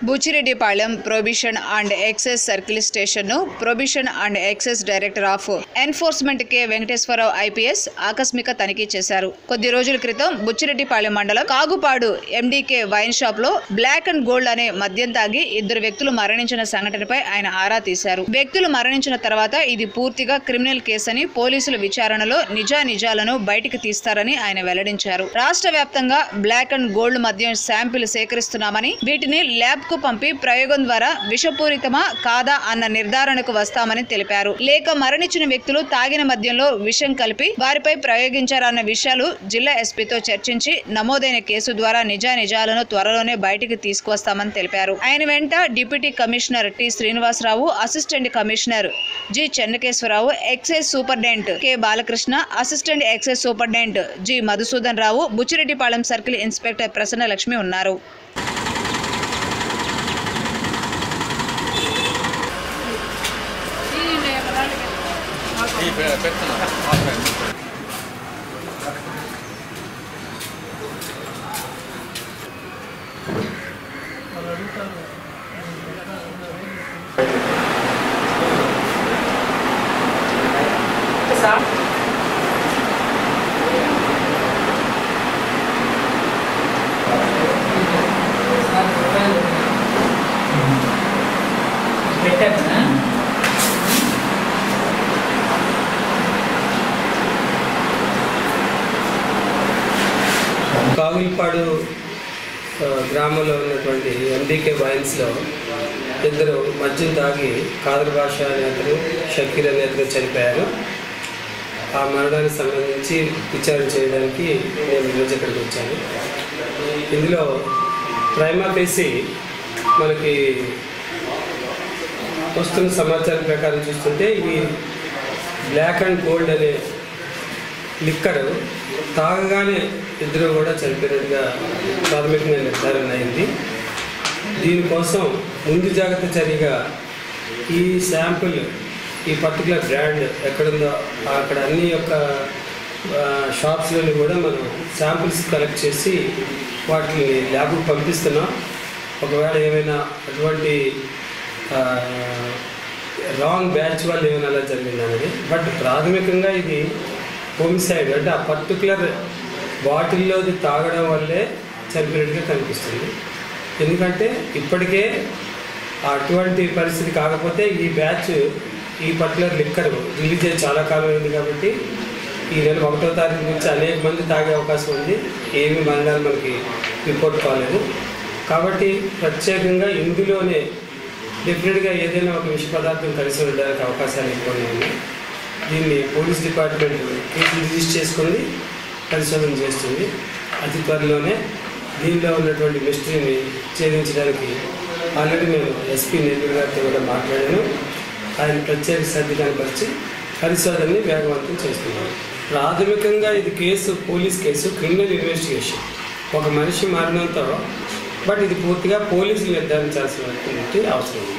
Buchireddypalem prohibition and excise circle station ను prohibition and excise director of enforcement K Venkateswararao IPS ఆకస్మిక తనిఖీ చేశారు. కొద్ది రోజుల క్రితం బుచ్చిరెడ్డిపాళెం మండలం కాగుపాడు ఎండీకే వైన్ షాప్ లో బ్లాక్ అండ్ గోల్డ్ అనే మద్యం తాగి ఇద్దరు వ్యక్తులు మరణించిన సంఘటనపై ఆయన ఆరా తీశారు. వ్యక్తులు మరణించిన తర్వాత ఇది పూర్తిగా క్రిమినల్ కేసని పోలీసుల విచారణలో నిజానిజాలను బయటికి తీస్తారని ఆయన వెల్లడించారు. రాష్ట్ర వ్యాప్తంగా బ్లాక్ అండ్ గోల్డ్ మద్యం శాంపిల్ సేకరిస్తున్నామని వీటిని ల్యాబ్ కు పంపి ప్రయోగం ద్వారా విషపూరితమా కాదా అన్న నిర్ధారణకు వస్తామని తెలిపారు. లేక మరణించిన వ్యక్తులు తాగిన మద్యంలో విషం కలిపి వారిపై ప్రయోగించారన్న విషయాలు జిల్లా ఎస్పీతో చర్చించి నమోదైన కేసు ద్వారా నిజానిజాలను త్వరలోనే బయటికి తీసుకువస్తామని తెలిపారు. ఆయన వెంట deputy commissioner T Srinivasarao, assistant commissioner G Chennakeswararao, excise superintendent K Balakrishna, assistant excise superintendent G Madhusudan Rao, Buchireddypalem circle inspector Prasannalakshmi ఉన్నారు. కాగులపాడు గ్రామంలో ఉన్నటువంటి ఎండీకే వైన్స్లో ఇద్దరు మద్యం తాగి కాదర్ భాష నేతలు, షకీర్ నేతలు చనిపోయారు. ఆ మరణానికి సంబంధించి విచారణ చేయడానికి నేను ఈరోజు ఇక్కడికి వచ్చాను. ఇందులో ప్రైమా ఫేసి మనకి వస్తున్న సమాచారం ప్రకారం చూస్తుంటే ఈ బ్లాక్ అండ్ గోల్డ్ అనే లిక్కర్ తాగగానే ఇద్దరు కూడా చనిపోయినట్టుగా ప్రాథమికంగా నిర్ధారణ అయింది. దీనికోసం ముందు జాగ్రత్త చర్యగా ఈ శాంపుల్, ఈ పర్టికులర్ బ్రాండ్ ఎక్కడుందో అక్కడ అన్ని యొక్క షాప్స్లోని కూడా మనం శాంపుల్స్ కలెక్ట్ చేసి వాటిని ల్యాబ్కి పంపిస్తున్నాం. ఒకవేళ ఏమైనా అటువంటి రాంగ్ బ్యాచ్ వల్ల ఏమైనా అలా జరిగిందనేది. బట్ ప్రాథమికంగా ఇది హోమిసైడ్, అంటే ఆ పర్టికులర్ బాటిల్లోది తాగడం వల్లే చనిపోయినట్టుగా కనిపిస్తుంది. ఎందుకంటే ఇప్పటికే అటువంటి పరిస్థితి కాకపోతే ఈ బ్యాచ్, ఈ పర్టికులర్ లిక్కర్ రిలీజ్ అయ్యి చాలా కాలం అయింది కాబట్టి ఈ నెల 1వ తారీఖు నుంచి అనేక మంది తాగే అవకాశం ఉంది. ఏమి మరణాలు మనకి రిపోర్ట్ కాలేదు కాబట్టి ప్రత్యేకంగా ఇందులోనే డెఫినెట్గా ఏదైనా ఒక విష పదార్థం కలిసి ఉండడానికి అవకాశాలు ఎక్కువనే ఉన్నాయి. దీన్ని పోలీస్ డిపార్ట్మెంట్ కేసు రిజిస్టర్ చేసుకుని పరిశోధన చేస్తుంది. అతి త్వరలోనే దీనిలో ఉన్నటువంటి మిస్టరీని ఛేదించడానికి ఆల్రెడీ నేను ఎస్పీ నెల్లూరు గారితో కూడా మాట్లాడాను. ఆయన ప్రత్యేక శ్రద్ధ కనపరిచి పరిశోధనని వేగవంతం చేస్తున్నాను. ప్రాథమికంగా ఇది case police case, criminal investigation. ఒక మనిషి మరణంతో బట్ ఇది పూర్తిగా పోలీసులు నిర్ధారించాల్సినటువంటి అవసరం ఉంది.